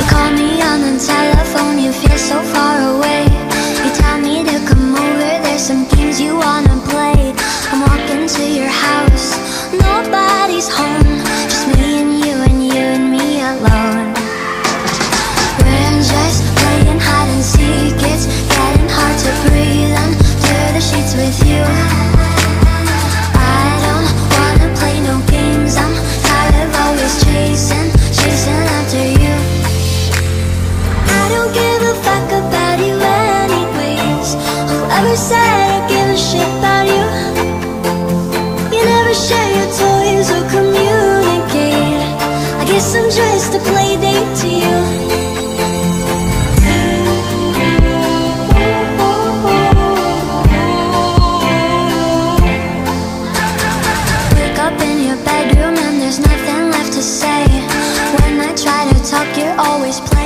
Call me on the telephone, you feel so far away. You tell me to come over, there's some games you wanna play. I'm walking to your house, nobody's home, just me and you and you and me alone. We're just playing hide and seek, it's getting hard to breathe under the sheets with you. I don't wanna play no games, I'm tired of always chasing after you. I don't give a fuck about you anyways. Whoever said I give a shit about you? You never share your toys or communicate. I guess I'm just a play date to you. Wake up in your bedroom and there's nothing left to say. When I try to talk, you're always playing.